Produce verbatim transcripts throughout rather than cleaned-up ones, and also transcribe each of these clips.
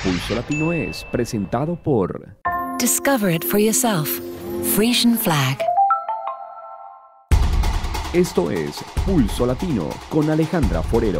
Pulso Latino es presentado por Discover it for yourself. Frisian Flag. Esto es Pulso Latino con Alejandra Forero.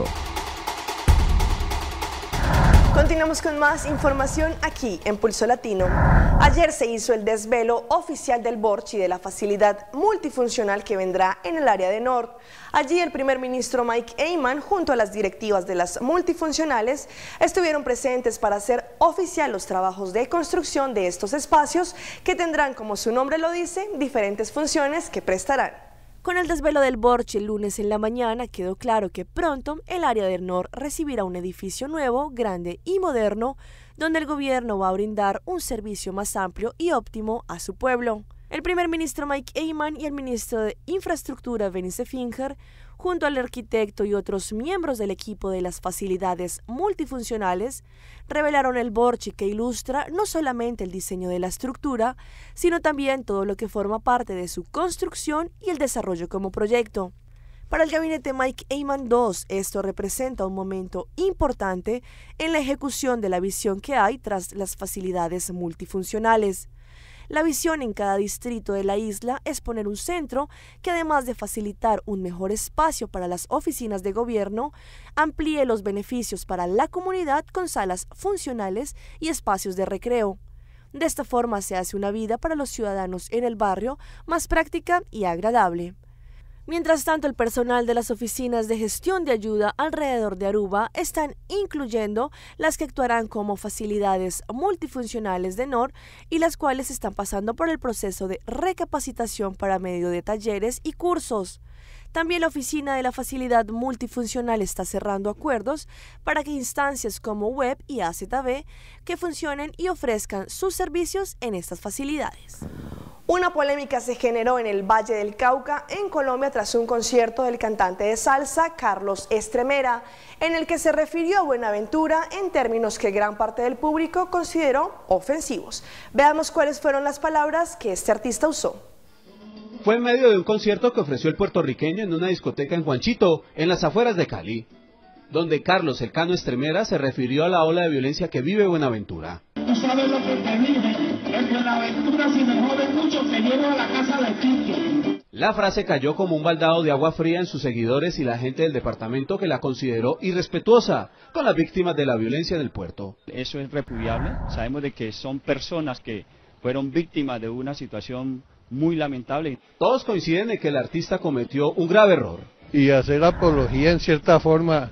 Continuamos con más información aquí en Pulso Latino. Ayer se hizo el desvelo oficial del Borchi de la facilidad multifuncional que vendrá en el área de Nord. Allí el primer ministro Mike Eyman junto a las directivas de las multifuncionales estuvieron presentes para hacer oficial los trabajos de construcción de estos espacios que tendrán, como su nombre lo dice, diferentes funciones que prestarán. Con el desvelo del Borchi el lunes en la mañana quedó claro que pronto el área del Nord recibirá un edificio nuevo, grande y moderno, donde el gobierno va a brindar un servicio más amplio y óptimo a su pueblo. El primer ministro Mike Eyman y el ministro de Infraestructura Benice Finger, junto al arquitecto y otros miembros del equipo de las facilidades multifuncionales, revelaron el Borchi que ilustra no solamente el diseño de la estructura, sino también todo lo que forma parte de su construcción y el desarrollo como proyecto. Para el gabinete Mike Eyman segundo, esto representa un momento importante en la ejecución de la visión que hay tras las facilidades multifuncionales. La visión en cada distrito de la isla es poner un centro que, además de facilitar un mejor espacio para las oficinas de gobierno, amplíe los beneficios para la comunidad con salas funcionales y espacios de recreo. De esta forma se hace una vida para los ciudadanos en el barrio más práctica y agradable. Mientras tanto, el personal de las oficinas de gestión de ayuda alrededor de Aruba están incluyendo las que actuarán como facilidades multifuncionales de Nord y las cuales están pasando por el proceso de recapacitación para medio de talleres y cursos. También la oficina de la facilidad multifuncional está cerrando acuerdos para que instancias como Web y A Z B que funcionen y ofrezcan sus servicios en estas facilidades. Una polémica se generó en el Valle del Cauca, en Colombia, tras un concierto del cantante de salsa Carlos Estremera, en el que se refirió a Buenaventura en términos que gran parte del público consideró ofensivos. Veamos cuáles fueron las palabras que este artista usó. Fue en medio de un concierto que ofreció el puertorriqueño en una discoteca en Juanchito, en las afueras de Cali, donde Carlos El Cano Estremera se refirió a la ola de violencia que vive Buenaventura. No sabes lo que te dije, en Buenaventura si me joden mucho te llevo a la casa de Kiki. La frase cayó como un baldado de agua fría en sus seguidores y la gente del departamento que la consideró irrespetuosa con las víctimas de la violencia en el puerto. Eso es repudiable, sabemos de que son personas que fueron víctimas de una situación muy lamentable. Todos coinciden en que el artista cometió un grave error. Y hacer apología en cierta forma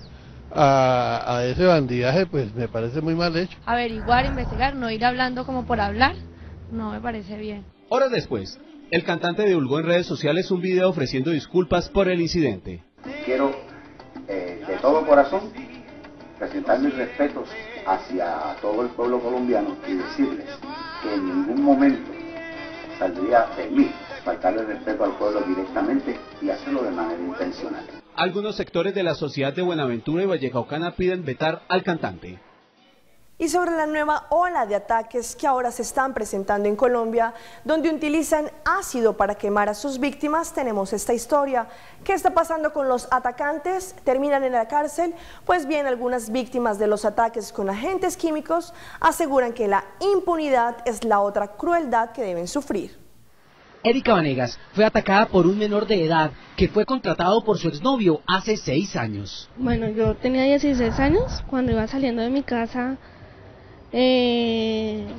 A, a ese bandidaje, pues me parece muy mal hecho. Averiguar, investigar, no ir hablando como por hablar, no me parece bien. Horas después, el cantante divulgó en redes sociales un video ofreciendo disculpas por el incidente. Quiero eh, de todo corazón presentar mis respetos hacia todo el pueblo colombiano y decirles que en ningún momento saldría de mí faltarle respeto al pueblo directamente y hacerlo de manera intencional. Algunos sectores de la sociedad de Buenaventura y Vallecaucana piden vetar al cantante. Y sobre la nueva ola de ataques que ahora se están presentando en Colombia, donde utilizan ácido para quemar a sus víctimas, tenemos esta historia. ¿Qué está pasando con los atacantes? ¿Terminan en la cárcel? Pues bien, algunas víctimas de los ataques con agentes químicos aseguran que la impunidad es la otra crueldad que deben sufrir. Erika Vanegas fue atacada por un menor de edad que fue contratado por su exnovio hace seis años. Bueno, yo tenía dieciséis años cuando iba saliendo de mi casa. Eh,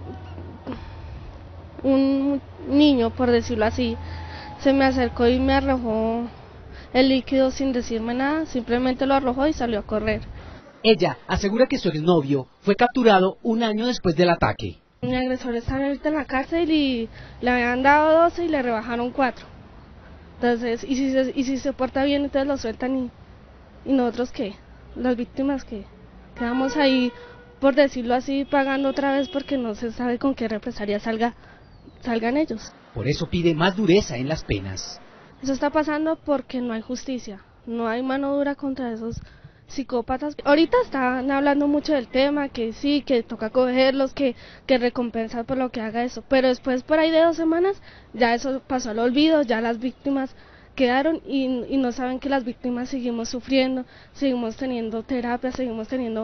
un niño, por decirlo así, se me acercó y me arrojó el líquido sin decirme nada, simplemente lo arrojó y salió a correr. Ella asegura que su exnovio fue capturado un año después del ataque. Mi agresor está ahorita en la cárcel y le habían dado doce y le rebajaron cuatro. Entonces, y si se, y si se porta bien, entonces lo sueltan y, y nosotros qué, las víctimas que quedamos ahí, por decirlo así, pagando otra vez porque no se sabe con qué represalia salga, salgan ellos. Por eso pide más dureza en las penas. Eso está pasando porque no hay justicia, no hay mano dura contra esos psicópatas. Ahorita están hablando mucho del tema, que sí, que toca cogerlos, que, que recompensa por lo que haga eso, pero después por ahí de dos semanas ya eso pasó al olvido, ya las víctimas quedaron y, y no saben que las víctimas seguimos sufriendo, seguimos teniendo terapia, seguimos teniendo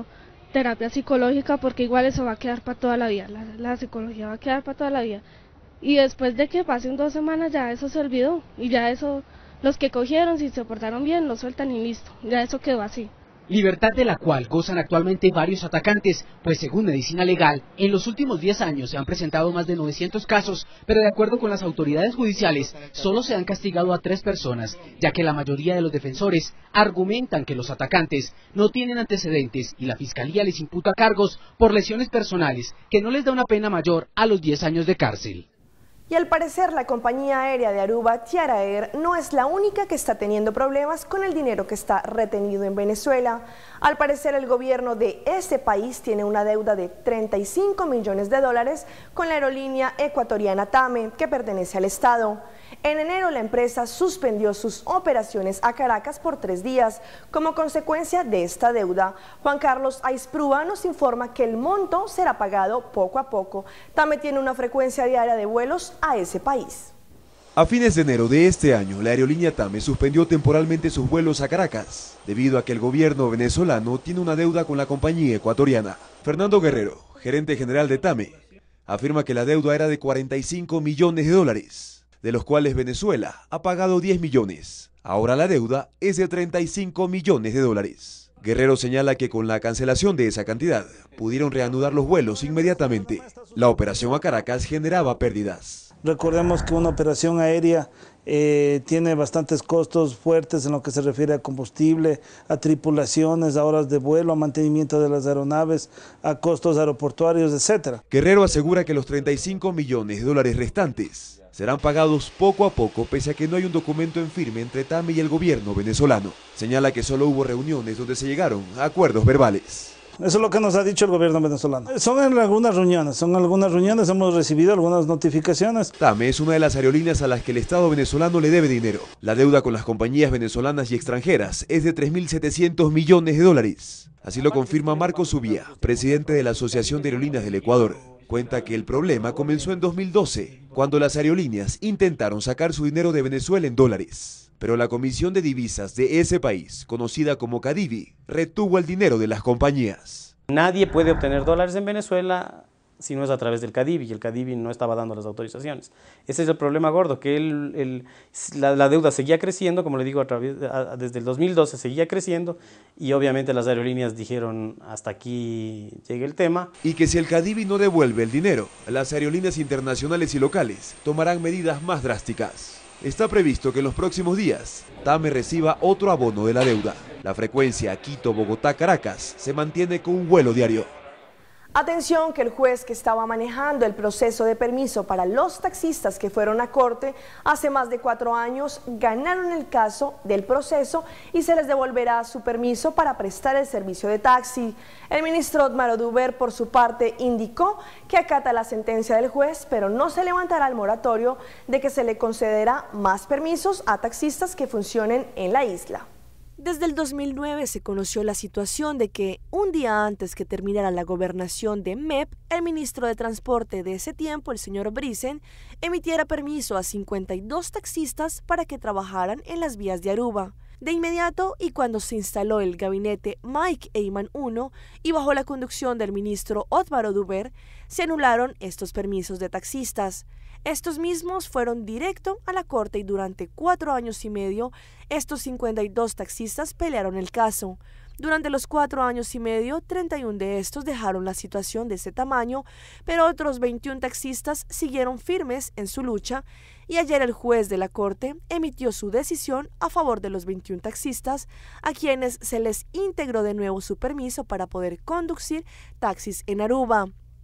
terapia psicológica, porque igual eso va a quedar para toda la vida, la, la psicología va a quedar para toda la vida. Y después de que pasen dos semanas ya eso se olvidó, y ya eso, los que cogieron, si se portaron bien, lo sueltan y listo, ya eso quedó así. Libertad de la cual gozan actualmente varios atacantes, pues según Medicina Legal, en los últimos diez años se han presentado más de novecientos casos, pero de acuerdo con las autoridades judiciales, solo se han castigado a tres personas, ya que la mayoría de los defensores argumentan que los atacantes no tienen antecedentes y la Fiscalía les imputa cargos por lesiones personales, que no les da una pena mayor a los diez años de cárcel. Y al parecer la compañía aérea de Aruba, Tiara Air, no es la única que está teniendo problemas con el dinero que está retenido en Venezuela. Al parecer el gobierno de ese país tiene una deuda de treinta y cinco millones de dólares con la aerolínea ecuatoriana TAME, que pertenece al Estado. En enero la empresa suspendió sus operaciones a Caracas por tres días como consecuencia de esta deuda. Juan Carlos Aizprúa nos informa que el monto será pagado poco a poco. TAME tiene una frecuencia diaria de vuelos a ese país. A fines de enero de este año, la aerolínea TAME suspendió temporalmente sus vuelos a Caracas, debido a que el gobierno venezolano tiene una deuda con la compañía ecuatoriana. Fernando Guerrero, gerente general de TAME, afirma que la deuda era de cuarenta y cinco millones de dólares. De los cuales Venezuela ha pagado diez millones. Ahora la deuda es de treinta y cinco millones de dólares. Guerrero señala que con la cancelación de esa cantidad, pudieron reanudar los vuelos inmediatamente. La operación a Caracas generaba pérdidas. Recordemos que una operación aérea eh, tiene bastantes costos fuertes en lo que se refiere a combustible, a tripulaciones, a horas de vuelo, a mantenimiento de las aeronaves, a costos aeroportuarios, etcétera. Guerrero asegura que los treinta y cinco millones de dólares restantes serán pagados poco a poco, pese a que no hay un documento en firme entre TAME y el gobierno venezolano. Señala que solo hubo reuniones donde se llegaron a acuerdos verbales. Eso es lo que nos ha dicho el gobierno venezolano. Son en algunas reuniones, son algunas reuniones, hemos recibido algunas notificaciones. TAME es una de las aerolíneas a las que el Estado venezolano le debe dinero. La deuda con las compañías venezolanas y extranjeras es de tres mil setecientos millones de dólares. Así lo confirma Marco Subía, presidente de la Asociación de Aerolíneas del Ecuador. Cuenta que el problema comenzó en dos mil doce, cuando las aerolíneas intentaron sacar su dinero de Venezuela en dólares. Pero la Comisión de Divisas de ese país, conocida como CADIVI, retuvo el dinero de las compañías. Nadie puede obtener dólares en Venezuela si no es a través del CADIVI, y el CADIVI no estaba dando las autorizaciones. Ese es el problema gordo, que el, el, la, la deuda seguía creciendo, como le digo, a través, a, desde el dos mil doce seguía creciendo, y obviamente las aerolíneas dijeron hasta aquí llegue el tema. Y que si el CADIVI no devuelve el dinero, las aerolíneas internacionales y locales tomarán medidas más drásticas. Está previsto que en los próximos días TAME reciba otro abono de la deuda. La frecuencia Quito-Bogotá-Caracas se mantiene con un vuelo diario. Atención, que el juez que estaba manejando el proceso de permiso para los taxistas que fueron a corte hace más de cuatro años ganaron el caso del proceso y se les devolverá su permiso para prestar el servicio de taxi. El ministro Otmar Oduber, por su parte, indicó que acata la sentencia del juez, pero no se levantará el moratorio de que se le concederá más permisos a taxistas que funcionen en la isla. Desde el dos mil nueve se conoció la situación de que, un día antes que terminara la gobernación de M E P, el ministro de Transporte de ese tiempo, el señor Brisen, emitiera permiso a cincuenta y dos taxistas para que trabajaran en las vías de Aruba. De inmediato, y cuando se instaló el gabinete Mike Eyman primero y bajo la conducción del ministro Otmar Oduber, se anularon estos permisos de taxistas. Estos mismos fueron directo a la corte y durante cuatro años y medio, estos cincuenta y dos taxistas pelearon el caso. Durante los cuatro años y medio, treinta y uno de estos dejaron la situación de ese tamaño, pero otros veintiún taxistas siguieron firmes en su lucha y ayer el juez de la corte emitió su decisión a favor de los veintiún taxistas, a quienes se les integró de nuevo su permiso para poder conducir taxis en Aruba.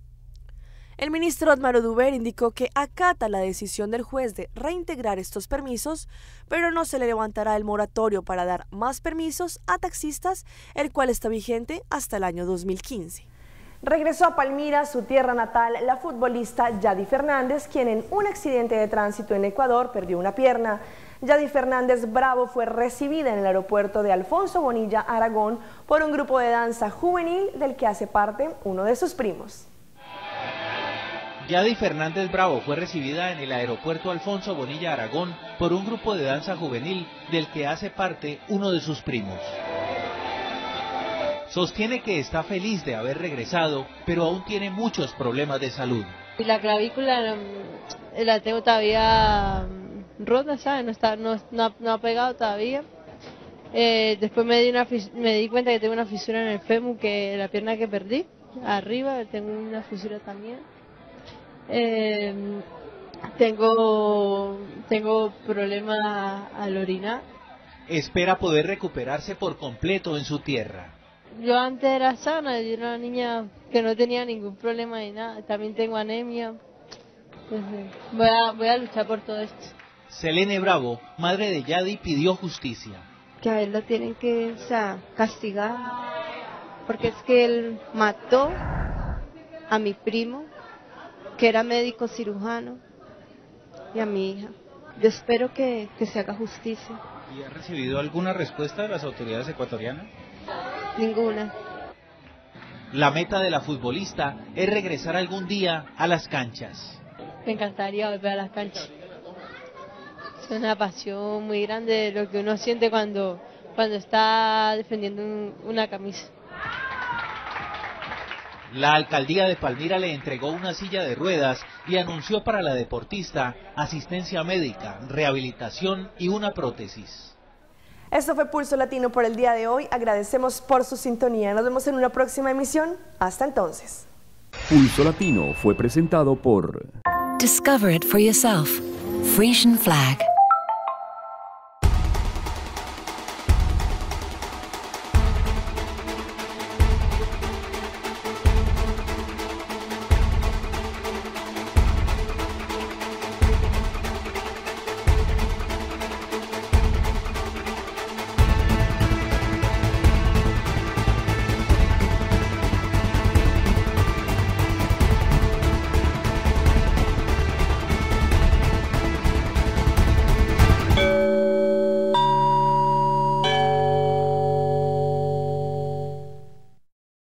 El ministro Otmar Oduber indicó que acata la decisión del juez de reintegrar estos permisos, pero no se le levantará el moratorio para dar más permisos a taxistas, el cual está vigente hasta el año dos mil quince. Regresó a Palmira, su tierra natal, la futbolista Yadi Fernández, quien en un accidente de tránsito en Ecuador perdió una pierna. Yadi Fernández Bravo fue recibida en el aeropuerto de Alfonso Bonilla, Aragón, por un grupo de danza juvenil del que hace parte uno de sus primos. Yadi Fernández Bravo fue recibida en el aeropuerto Alfonso Bonilla, Aragón, por un grupo de danza juvenil del que hace parte uno de sus primos. Sostiene que está feliz de haber regresado, pero aún tiene muchos problemas de salud. Y la clavícula no, la tengo todavía rota, ¿sabes? No, está, no, no, no ha pegado todavía. Eh, después me di, una, me di cuenta que tengo una fisura en el fémur, que la pierna que perdí, arriba tengo una fisura también. Eh, tengo, tengo problemas al orinar. Espera poder recuperarse por completo en su tierra. Yo antes era sana, yo era una niña que no tenía ningún problema ni nada. También tengo anemia. Entonces, voy a, voy a luchar por todo esto. Selene Bravo, madre de Yadi, pidió justicia. Que a él lo tienen que, o sea, castigar, porque es que él mató a mi primo, que era médico cirujano, y a mi hija. Yo espero que, que se haga justicia. ¿Y ha recibido alguna respuesta de las autoridades ecuatorianas? Ninguna. La meta de la futbolista es regresar algún día a las canchas. Me encantaría volver a las canchas. Es una pasión muy grande lo que uno siente cuando, cuando está defendiendo un, una camisa. La alcaldía de Palmira le entregó una silla de ruedas y anunció para la deportista asistencia médica, rehabilitación y una prótesis. Esto fue Pulso Latino por el día de hoy. Agradecemos por su sintonía. Nos vemos en una próxima emisión. Hasta entonces. Pulso Latino fue presentado por... Discover it for yourself. Frisian Flag.